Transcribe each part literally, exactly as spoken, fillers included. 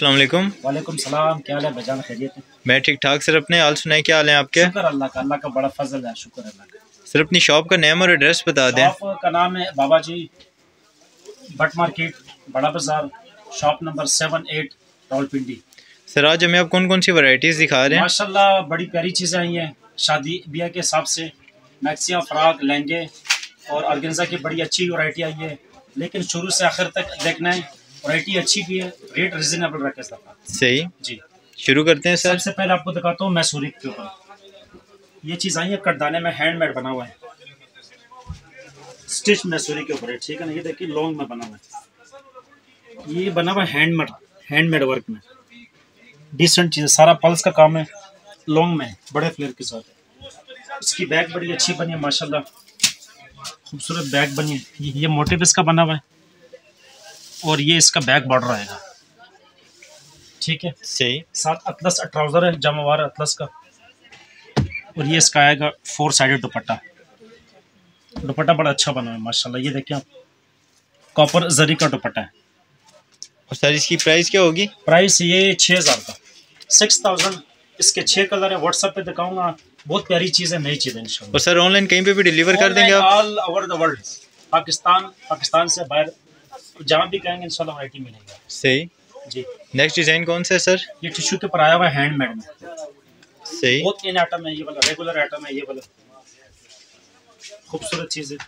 अस्सलाम वालेकुम। वालेकुम सलाम। क्या हाल है भाईजान, खैरियत है? मैं ठीक ठाक सर। अपने हाल सुनाए, क्या हाल है आपके? शुक्र अल्लाह का, अल्लाह का बड़ा फजल है, शुक्र अल्लाह का। सर अपनी शॉप का नेम और एड्रेस बता दें। शॉप का नाम है बाबा जी भट मार्केट, बड़ा बाजार, shop number seven eight, Rawalpindi. Sir आज हमें आप कौन कौन सी वैरायटीज़ दिखा रहे हैं? माशाल्लाह बड़ी प्यारी चीज़ें आई हैं शादी ब्याह के हिसाब से। मैक्सियाँ, फ्राक, लहंगे और ऑर्गेन्जा की बड़ी अच्छी वैरायटी आई है, लेकिन शुरू से आखिर तक देखना है। वैरायटी अच्छी भी है, रेट रिजनेबल रखे सब। सही जी, शुरू करते हैं सर। सबसे पहले आपको दिखाता हूँ मैसूरी के ऊपर। ये चीज़ आई है कटदाने में, हैंडमेड बना हुआ है, स्टिच मैसूरी के ऊपर है, ठीक है ना। ये देखिए लॉन्ग में बना हुआ है, ये बना हुआ है हैंडमेड, हैंडमेड वर्क में। डिसेंट चीज़, सारा पल्स का काम है, लॉन्ग में बड़े फ्लेयर के साथ। इसकी बैग बड़ी अच्छी बनी है माशाल्लाह, खूबसूरत बैग बनी है। ये, ये मोटिव इसका बना हुआ है और ये इसका बैक बॉर्डर आएगा, ठीक है। सही। साथ अतलस ट्राउजर है, जमावार अतलस का। और ये इसका आएगा फोर साइडेड दुपट्टा। दुपट्टा बड़ा अच्छा बना है माशाल्लाह। ये देखिए आप, कॉपर जरी का दुपट्टा है। और सर इसकी प्राइस क्या होगी? प्राइस ये छः हज़ार का, सिक्स थाउजेंड। इसके छः कलर है, व्हाट्सएप पे दिखाऊंगा। बहुत प्यारी चीज़ है, नई चीज़ है इंशाल्लाह। और सर ऑनलाइन कहीं पे भी डिलीवर कर देंगे आप? All over the world, Pakistan Pakistan से बाहर जहाँ भी कहेंगे इंशाल्लाह वैरायटी मिलेगी। सही जी। नेक्स्ट डिज़ाइन कौन सा है सर? ये टिश्यू के ऊपर आया हुआ है, हैंडमेड में। सही। बहुत इन आइटम है ये वाला, रेगुलर आइटम है ये वाला, खूबसूरत चीज़ है,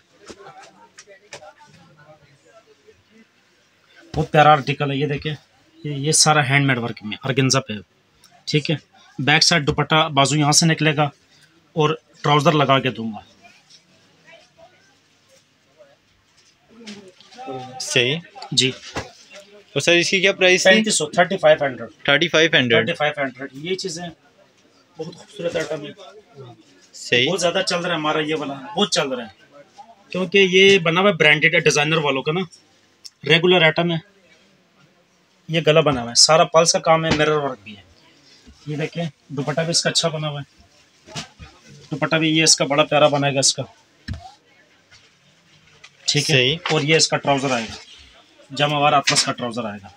बहुत प्यारा आर्टिकल है। ये देखें, ये, ये सारा हैंडमेड वर्क में ऑर्गेन्जा पे है, ठीक है। बैक साइड दुपट्टा बाजू यहाँ से निकलेगा और ट्राउजर लगा के दूंगा। सही जी। और सर इसकी क्या प्राइस थी? पैंतीस सौ, thirty five hundred, thirty five hundred thirty five hundred. ये चीज़ें बहुत खूबसूरत आइटम है, सही। बहुत ज़्यादा चल रहा है हमारा ये वाला, बहुत चल रहा है, क्योंकि ये बना हुआ है ब्रांडेड है, डिज़ाइनर वालों का ना, रेगुलर आइटम है। ये गला बना हुआ है, सारा पल्स का काम है, मिरर वर्क भी है। ये देखें दुपट्टा भी इसका अच्छा बना हुआ है, दुपट्टा भी ये इसका बड़ा प्यारा बनाएगा इसका, ठीक है। और ये इसका ट्राउजर आएगा, जमावार अतलस का ट्राउजर आएगा।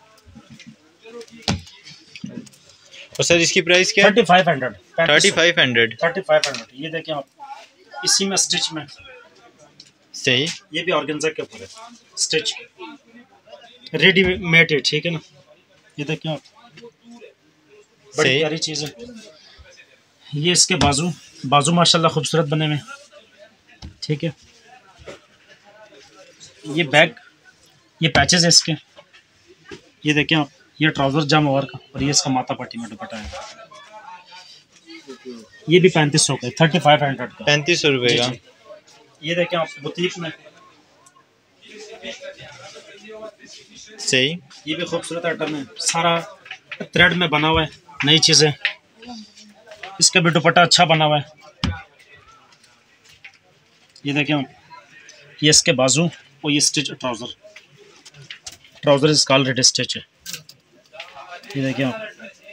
और सर इसकी प्राइस क्या है? Thirty five hundred, thirty five hundred thirty five hundred. ये देखें आप, इसी में स्टिच में। सही। ये भी ऑर्गेन्जा के ऊपर है, स्टिच रेडीमेड है, ठीक है ना। ये देखें आप, बड़ी प्यारी चीज़ है। ये इसके बाजू, बाजू माशाल्लाह खूबसूरत बने हुए, ठीक है। ये बैग, ये पैचेस है इसके। ये देखें आप, ये ट्राउजर जमावार का, और ये इसका माथा पट्टी में दुपट्टा है। ये भी पैंतीस सौ का, थर्टी फाइव हंड्रेड का, पैंतीस सौ रुपये का। ये देखें आप, बुटीक में। सही। ये भी खूबसूरत आइटम है, सारा थ्रेड में बना हुआ है, नई चीज़ें। इसका भी दुपट्टा अच्छा बना हुआ है। ये देखें आप, ये इसके बाजू और ये स्टिच ट्राउजर, ट्राउजर इसका ऑलरेडी स्टिच है। ये देखें आप,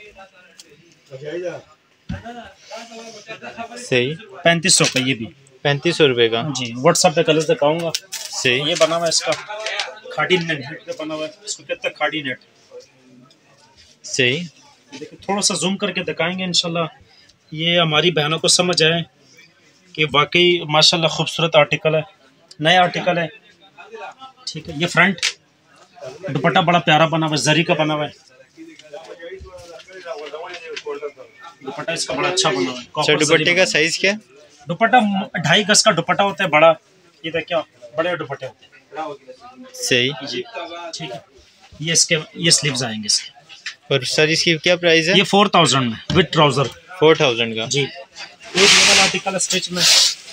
सही। पैंतीस सौ का, ये भी पैंतीस सौ रुपये का जी। व्हाट्सएप पे कलर्स दिखाऊंगा। सही। ये बना हुआ है इसका खाड़ी नेट पे बना हुआ है, इसको कहते हैं खाड़ी नेट। सही। देखिए थोड़ा सा जूम करके दिखाएंगे इंशाल्लाह, ये हमारी बहनों को समझ आए कि वाकई माशाल्लाह खूबसूरत आर्टिकल है, नया आर्टिकल है, ठीक है। ये फ्रंट दुपट्टा बड़ा प्यारा बना हुआ है, जरी का बना हुआ है, दुपट्टा इसका बड़ा अच्छा बना हुआ है। सर दुपट्टे का साइज क्या? दुपट्टा ढाई गज का दुपट्टा होता है, बड़ा। ये देखिए बड़े दुपट्टे होते हैं। सही जी, ठीक है। ये इसके, ये स्लीव्स आएंगे इसके। और सर इसकी क्या प्राइस है? ये फोर थाउजेंड में विद ट्राउजर। फोर थाउजेंड का जी। एक लेवल आर्टिकल स्टिच में,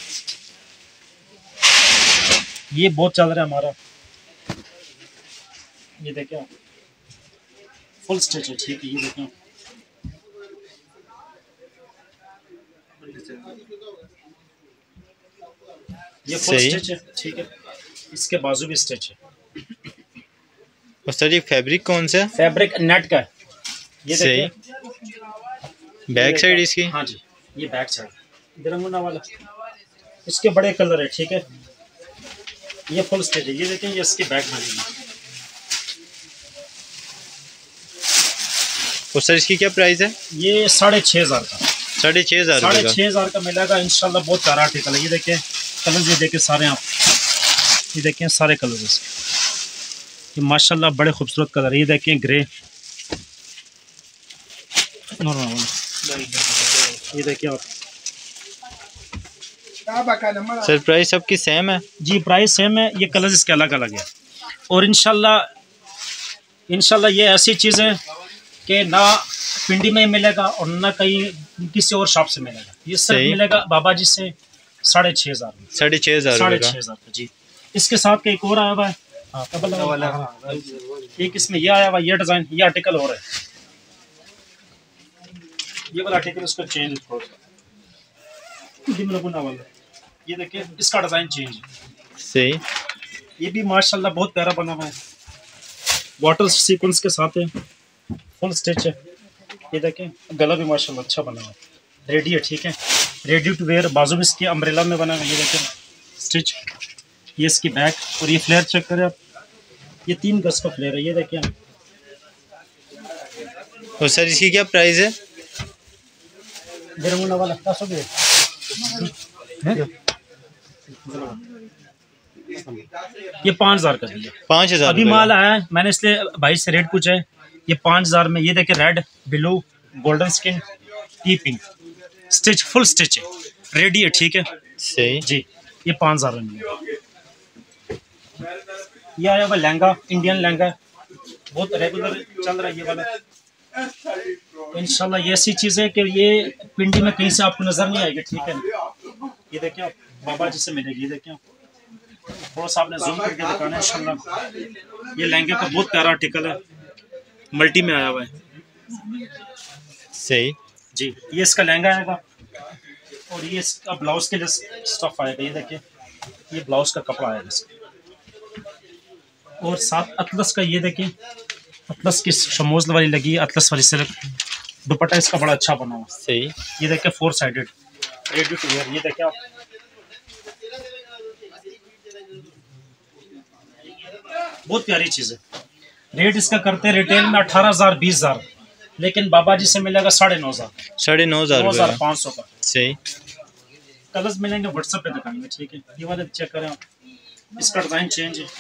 ये बहुत चल रहा है हमारा। ये देखिए फुल स्टिच है, ठीक है। ये देखिए ये फुल स्टिच है, ठीक है। इसके बाजू भी स्टिच है। और सर ये फैब्रिक कौन सा है? फैब्रिक नेट का है। ये सही। बैक साइड इसकी? हाँ जी, ये बैक साइड दिरंगुना वाला, इसके बड़े कलर है, ठीक है। ये फुल स्टिच है। ये देखें, ये इसकी बैक बनेगी, और सर इसकी क्या प्राइस है? ये साढ़े छः हज़ार का, साढ़े छः हज़ार साढ़े रुपये छः हज़ार का मिलेगा इंशाल्लाह। बहुत प्यारा आर्टिकल है। ये देखें कलर, ये देखें सारे आप, ये देखें सारे कलर ये माशाल्लाह बड़े खूबसूरत कलर। ये देखें ग्रे, ये देखिए आप। सर प्राइस सबकी सेम है? जी प्राइस सेम है, ये कलर्स इसके अलग अलग है। और इंशाल्लाह इंशाल्लाह ये ऐसी चीज़ है कि ना पिंडी में मिलेगा और ना कहीं किसी और शॉप से मिलेगा। ये सब मिलेगा बाबा जी से साढ़े छः हज़ार में। साढ़े छः हज़ार साढ़े छः हज़ार का जी। इसके साथ का एक और आया हुआ है, एक इसमें ये आया हुआ, ये डिज़ाइन, ये आर्टिकल और है। ये वाला आर्टिकल इसका चेंज वाला, ये देखिए इसका डिज़ाइन चेंज सही। ये भी माशाल्लाह बहुत प्यारा बना हुआ है, वाटर सीक्वेंस के साथ है, फुल स्टिच है। ये देखें गला भी माशाल्लाह अच्छा बना हुआ है, रेडी है, ठीक है, रेडी टू वेयर। बाजू भी इसकी अम्ब्रेला में बना हुआ है। ये देखें स्टिच, ये इसकी बैक, और ये फ्लेयर चेक करें आप, ये तीन गज का फ्लेयर है। ये देखें। और सर इसकी क्या प्राइस है? वाला ये पाँच हज़ार का दिया, पाँच हज़ार अभी माल आया है, मैंने इसलिए भाई से रेट पूछा है। ये पाँच हज़ार में, ये देखे red, blue, golden skin, tea pink, stitch, full stitch है, रेडी है, ठीक है सही जी। ये पाँच हज़ार में मिलेगा। ये आया हुआ लहंगा, इंडियन लहंगा, बहुत रेगुलर चल रहा है ये वाला। इंशाल्लाह ये ऐसी चीज़ है कि ये पिंडी में कहीं से आपको नजर नहीं आएगी, ठीक है। ये देखिए बाबा जी से मिलेगी। ये देखिए थोड़ा सा आपने जूम करके दिखाना है इंशाल्लाह। ये लहंगे का बहुत प्यारा आर्टिकल है, मल्टी में आया हुआ है सही जी। ये इसका लहंगा आएगा और ये इसका ब्लाउज के लिए स्टफ आएगा। ये देखिए ये ब्लाउज का कपड़ा आएगा इसका, और साथ अतलस का, ये देखिए अतलस की शमोज वाली लगी, अतलस वाली सिल्क, दुपट्टा इसका बड़ा अच्छा बना हुआ सही। ये देखिए four sided, ready to wear. ये देखिए आप, बहुत प्यारी चीज़ है। रेट इसका करते हैं रिटेल में अठारह हजार बीस हजार, लेकिन बाबा जी से मिलेगा साढ़े नौ हजार साढ़े नौ हजार नौ हजार पाँच सौ का। सही। कलर्स मिलेंगे व्हाट्सएप पे दिखाएंगे, ठीक है। ये वाले चेक करें आप, इसका डिज़ाइन चेंज है,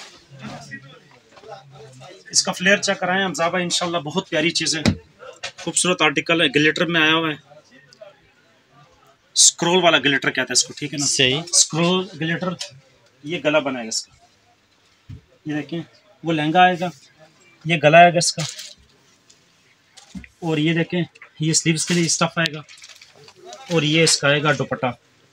इसका फ्लेयर चेक कराएं हम ज़ाबा। इंशाल्लाह बहुत प्यारी चीज़ है, खूबसूरत आर्टिकल है, ग्लिटर में आया हुआ है, स्क्रोल वाला ग्लिटर कहता है इसको, ठीक है ना सही। Scroll glitter. ये गला बनाएगा इसका, ये देखें वो लहंगा आएगा, ये गला आएगा इसका, और ये देखें ये स्लीव्स के लिए स्टफ आएगा, और ये इसका आएगा दुपट्टा।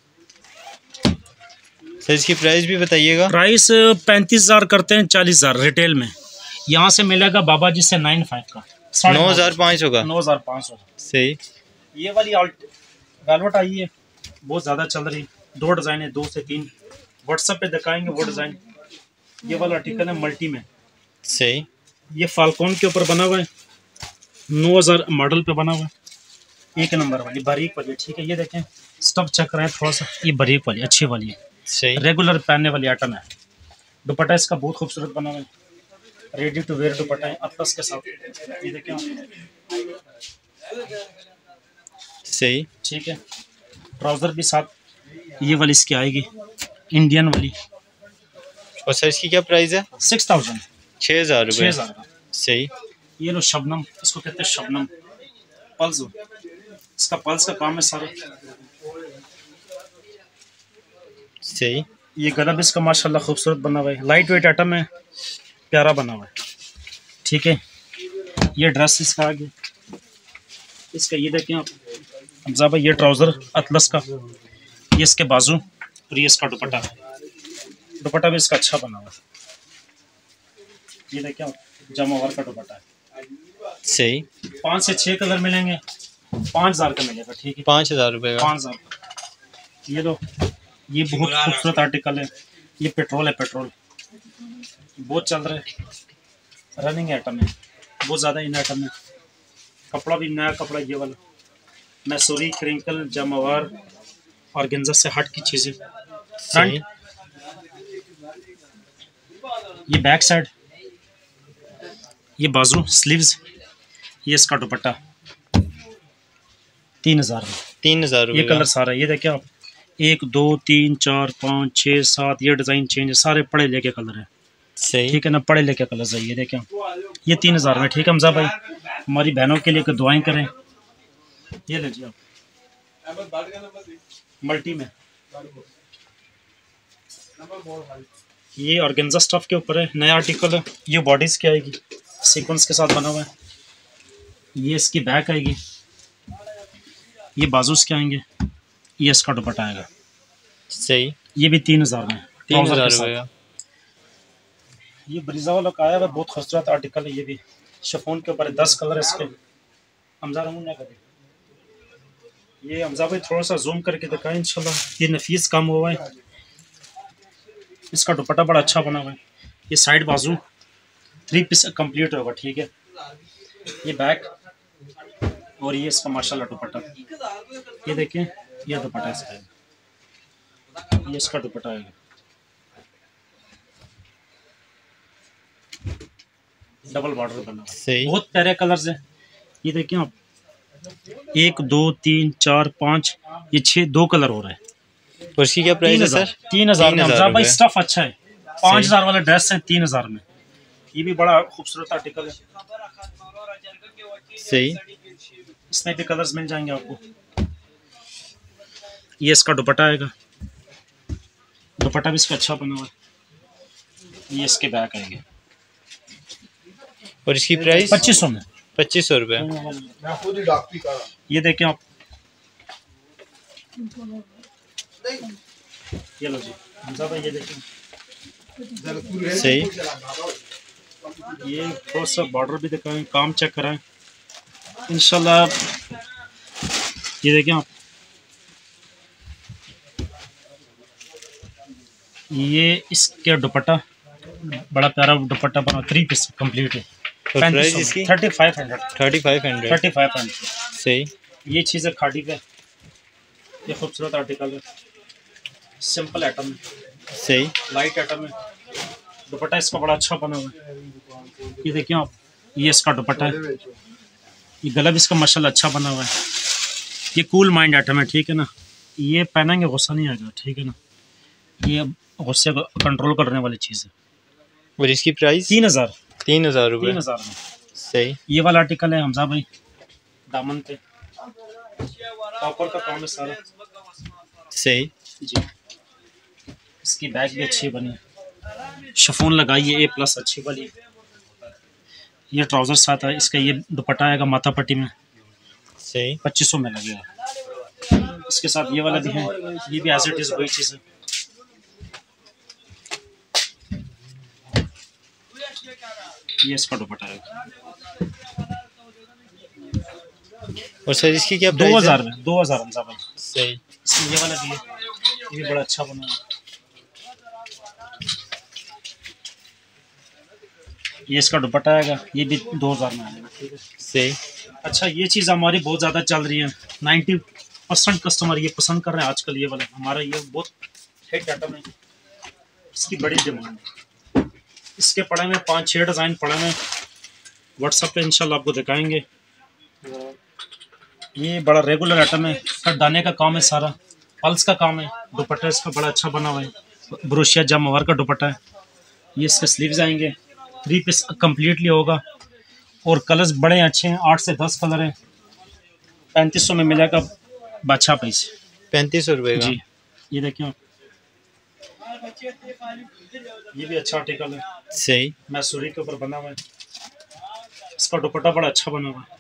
सर इसकी प्राइस भी बताइएगा। प्राइस पैंतीस हजार करते हैं, चालीस हजार रिटेल में। यहाँ से मिलेगा बाबा जी से नाइन फाइव का, नौ हजार पाँच सौ का, नौ हजार पाँच सौ। सही। ये वाली वेलवेट आई है, बहुत ज़्यादा चल रही, दो डिज़ाइन है, दो से तीन, व्हाट्सएप पे दिखाएंगे वो डिज़ाइन। ये वाला आर्टिकल है मल्टी में, सही। ये फाल्कॉन के ऊपर बना हुआ है, नौ हज़ार मॉडल पे बना हुआ है, एक नंबर वाली बारीक वाली, ठीक है। ये देखें स्टफ चेक रहे हैं थोड़ा सा, ये बारीक वाली अच्छी वाली है, सही, रेगुलर पहनने वाली आइटम है। दुपट्टा इसका बहुत खूबसूरत बना हुआ है, रेडी टू वेयर दुपट्टा है अतलस के साथ। ये देखें सही, ठीक है। ट्राउज़र भी साथ ये वाली इसकी आएगी, इंडियन वाली। और सर इसकी क्या प्राइस है? सिक्स थाउजेंड छः हज़ार छः रुपये हज़ार का। सही। ये लो शबनम, इसको कहते हैं शबनम, पल्स, इसका पल्स का काम है सारा। सही। ये गला भी इसका माशाल्लाह खूबसूरत बना हुआ है, लाइट वेट आइटम है, प्यारा बना हुआ है, ठीक है। ये ड्रेस इसका आगे, इसका ये देखें आप हमजा, ये ट्राउज़र अतलस का, ये इसके बाजू, और ये इसका दुपट्टा, दुपट्टा भी इसका अच्छा बना हुआ है। ये देखें आप जमावर का दुपट्टा है, सही। पाँच से छः कलर मिलेंगे, पाँच हज़ार का मिलेगा, ठीक है। पाँच हज़ार रुपये का, पाँच हज़ार का। ये लो, ये बहुत खूबसूरत आर्टिकल है, ये पेट्रोल है, पेट्रोल बहुत चल रहा है, रनिंग आइटम है, बहुत ज़्यादा इन आइटम में। कपड़ा भी नया कपड़ा, ये वाला मैसूरी, क्रिंकल, जमावार और गेंजा से हट की चीज़ें। फ्रंट, ये बैक साइड, ये बाजू स्लीव्स, ये इसका दुपट्टा, तीन हजार में। तीन हजार ये रुपये कलर सारा, ये देखिए आप, एक दो तीन चार पाँच छः सात, ये डिज़ाइन चेंज है, सारे पढ़े लेके कलर है। सही। ठीक है ना, पढ़े लेके कलर है। ये देखें ये तीन हजार में। ठीक है हमजा भाई, हमारी बहनों के लिए दुआएं करें। ये लीजिए आप मल्टी में, ये ऑर्गेन्जा स्टफ के ऊपर है, नया आर्टिकल है। ये बॉडीज की आएगी, सीक्वेंस के साथ बना हुआ है। ये इसकी बैक आएगी, ये बाजूस के आएंगे, ये इसका दुपट्टा आएगा। सही। ये भी तीन हजार में, तीन हजार रुपये। ये ब्रीजा वाला का आया हुआ, बहुत खूबसूरत आर्टिकल है। ये भी शिफॉन के ऊपर है, दस कलर है इसके। हमजा रमून ना करे, ये हमजा भाई थोड़ा सा जूम करके दिखाएं इंशाल्लाह। ये नफीस काम हुआ है, इसका दुपट्टा बड़ा अच्छा बना हुआ है। ये साइड बाजू थ्री पीस कंप्लीट होगा। ठीक है, ये बैक और ये इसका माशाल्लाह दुपट्टा। ये देखें, ये दुपट्टा इसका है, ये इसका दुपट्टा है। डबल बॉर्डर बना हुआ, बहुत प्यारे कलर्स हैं। ये देखें आप, एक दो तीन चार पाँच, ये छः, दो कलर हो रहा है। और इसकी क्या प्राइस है सर? तीन हजार में। हमजा भाई स्टफ अच्छा है, पाँच हजार वाला ड्रेस है तीन हजार में। ये भी बड़ा खूबसूरत आर्टिकल है। सही। इसमें भी कलर्स मिल जाएंगे आपको। ये इसका दुपट्टा आएगा, दुपट्टा भी इसका अच्छा बना हुआ है। ये इसके बैक आएंगे। और इसकी प्राइस पच्चीस सौ में, पच्चीस सौ रुपये। ये देखें आप, ये लो जी हमजा भाई, ये देखें। सही। ये थोड़ा सा बॉर्डर भी दिखाएं, काम चेक कराएं इंशाल्लाह। ये देखें आप, ये इसके दुपट्टा बड़ा प्यारा दुपट्टा बना, थ्री पीस कंप्लीट है। प्राइस इसकी thirty five hundred thirty five hundred thirty five hundred सही। ये चीज़ है खाड़ी पे, ये खूबसूरत आर्टिकल है, सिंपल आइटम है। सही। लाइट आइटम है, दुपट्टा इसका बड़ा अच्छा बना हुआ है। ये देखिए आप, ये इसका दुपट्टा है, ये गला भी इसका माशाल्लाह अच्छा बना हुआ है। ये कूल माइंड आइटम है। ठीक है ना, ये पहनेंगे गुस्सा नहीं आएगा। ठीक है ना, ये गुस्से को कंट्रोल करने वाली चीज़ है। और इसकी प्राइस तीन हज़ार तीन हज़ार रुपये तीन हज़ार में। सही। ये वाला आर्टिकल है हमजा भाई, दामन पे कॉपर का काम है सारा। सही जी, इसकी बैग भी अच्छी बनी, शिफॉन लगाई है ए प्लस अच्छी वाली। ये ट्राउजर साथ है इसका, ये दुपट्टा आएगा माथा पट्टी में। सही। पच्चीस सौ में लगेगा। इसके साथ ये वाला भी है, ये भी एज इट इज वही चीज़ है। ये इसका दुपट्टा है। और सर इसकी क्या दो हजार में, दो हजार हमजा भाई। सही। इसमें ये वाला भी है, ये भी बड़ा अच्छा बना है। ये इसका दुपट्टा आएगा, ये भी दो हजार में आएगा। ठीक है, सही। अच्छा, ये चीज़ हमारी बहुत ज़्यादा चल रही है, नाइन्टी परसेंट कस्टमर ये पसंद कर रहे हैं आजकल। ये वाला हमारा ये बहुत हिट आइटम है, इसकी बड़ी डिमांड है। इसके पड़े में पाँच छः डिज़ाइन पड़े में, व्हाट्सएप पे इंशाल्लाह आपको दिखाएंगे। ये बड़ा रेगुलर आइटम है, कटदाने का काम है सारा, पल्स का काम है। दुपट्टा इसका बड़ा अच्छा बना हुआ है, ब्रोशिया जामवार का दुपट्टा है। ये इसके स्लीव्स आएंगे, थ्री पीस कम्प्लीटली होगा और कलर्स बड़े अच्छे हैं, आठ से दस कलर हैं। पैंतीस सौ में मिलेगा बादशाह पीस, पैंतीस सौ रुपये जी। ये देखिए आप, ये भी अच्छा आर्टिकल है, सही। मैसूरी के ऊपर बना हुआ है। इसका दुपट्टा बड़ा अच्छा बना हुआ है।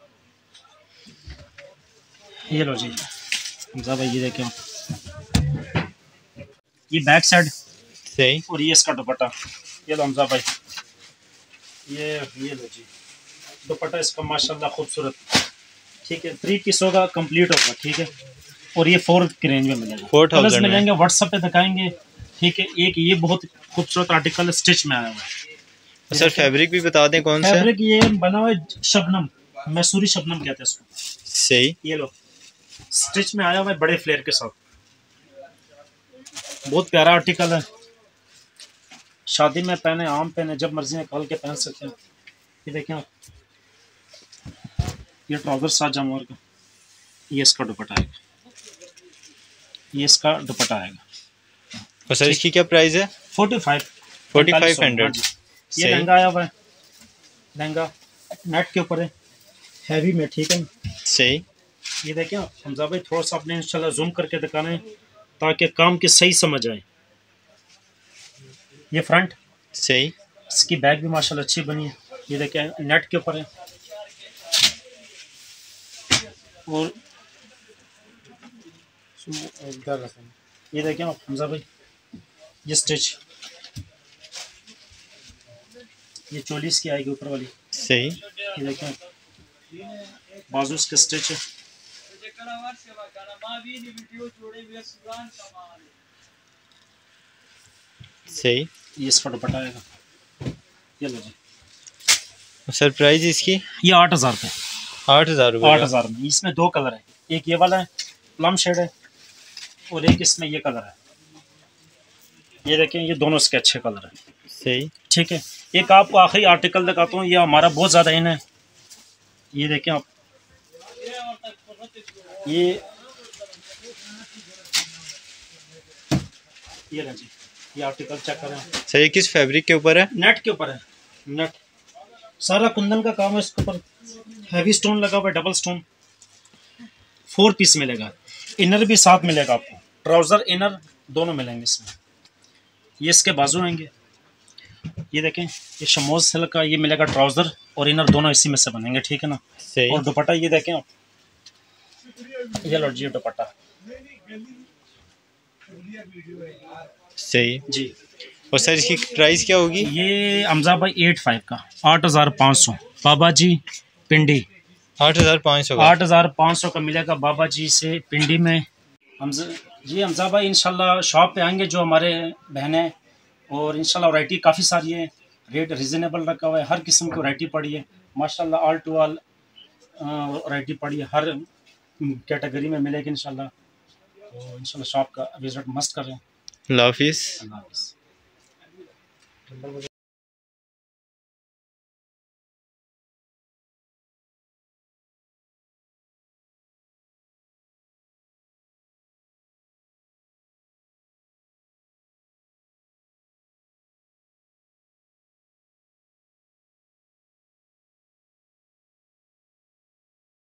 ये लो जी हमजा भाई, ये देखें आप, ये बैक साइड सही। और ये इसका दुपट्टा। ये लो हमजा भाई, ये ये लो जी दुपट्टा इसका माशाल्लाह खूबसूरत। ठीक है, थ्री पीस होगा, कंप्लीट होगा। ठीक है, और ये फोर की रेंज में मिलेगा, फोर कलर्स थाउजेंड मिलेंगे, व्हाट्सएप पे दिखाएंगे। ठीक है, एक ये बहुत खूबसूरत आर्टिकल स्टिच में आया हुआ है। सर फैब्रिक भी बता दें कौन सा? फैब्रिक ये बना हुआ है शबनम, मैसूरी शबनम कहते हैं इसको। सही। ये लो स्टिच में आया हुआ है बड़े फ्लेयर के साथ, बहुत प्यारा आर्टिकल है। शादी में पहने, आम पहने, जब मर्जी निकाल के पहन सकते हैं। ये देखें आप, ये ट्राउजर साथ जामवार का, ये इसका दुपट्टा आएगा, ये इसका दुपट्टा आएगा। और सर इसकी क्या प्राइस है? Forty five forty five hundred. ये लहंगा आया हुआ है, लहंगा नेट के ऊपर है, हैवी में, ठीक है। सही। ये देखें हमजा भाई, थोड़ा सा अपने इंशाल्लाह जूम करके दिखाना है ताकि काम की सही समझ आए। ये फ्रंट सही। इसकी बैग भी माशाल्लाह अच्छी बनी है। ये देखें नेट के ऊपर है, और ये देखें हमजा भाई, ये स्टिच, ये चोली इसकी आएगी ऊपर वाली। सही। ये देखें बाजू इसके स्टिच है। सही। ये इसका दुपट्टा आएगा। ये लो जी, सर प्राइस इसकी? ये आठ हज़ार रुपये। आठ हज़ार रुपये आठ हज़ार में इसमें दो कलर है, एक ये वाला है प्लम शेड है, और एक इसमें ये कलर है। ये देखें ये दोनों इसके अच्छे कलर हैं। सही। ठीक है, एक आपको आखिरी आर्टिकल दिखाता हूँ, ये हमारा बहुत ज़्यादा इन है। ये देखें आप, ये ये जी, ये आर्टिकल चेक करें सर। ये किस फैब्रिक के ऊपर है? नेट के ऊपर है, नेट सारा कुंदन का काम है। इसके ऊपर हैवी स्टोन लगा हुआ है, डबल स्टोन। फोर पीस मिलेगा, इनर भी साथ मिलेगा आपको, ट्राउज़र इनर दोनों मिलेंगे इसमें। ये इसके बाजू आएंगे, ये देखें ये शमोज सिल्क का, ये मिलेगा ट्राउज़र और इनर दोनों इसी में से बनेंगे, ठीक है ना। सही। और दुपट्टा ये देखें आप, ये लो जी दुपट्टा। सही जी। और सर इसकी प्राइस क्या होगी? ये हमजा भाई एट फाइव का, आठ हज़ार पाँच सौ बाबा जी पिंडी। आठ हज़ार पाँच सौ आठ हज़ार पाँच सौ का मिलेगा बाबा जी से पिंडी में। हमजा जी हमजा भाई इंशाल्लाह शॉप पे आएंगे जो हमारे बहनें, और इंशाल्लाह वैरायटी काफ़ी सारी है, रेट रिजनेबल रखा हुआ है, हर किस्म की वैरायटी पड़ी है माशाल्लाह, ऑल टू ऑल वैरायटी पड़ी है, हर कैटेगरी में मिलेगी इंशाल्लाह। तो इंशाल्लाह शॉप का विजिट मस्ट करें। अल्लाह हाफिज़। अल्लाह हाफिज़।